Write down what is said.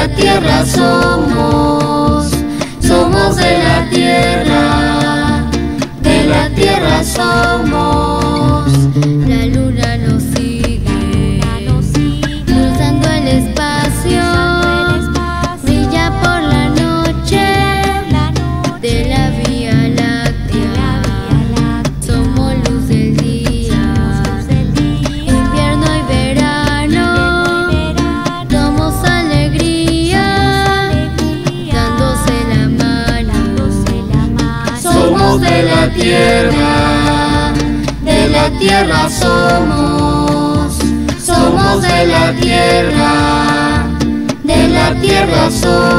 la tierra somos, somos de la tierra somos. La luna nos sigue, cruzando el espacio, brilla por la noche de la Vía Láctea. Somos luz del día, invierno y verano, somos alegría, dándose la mano. Somos de la tierra somos, somos de la tierra somos.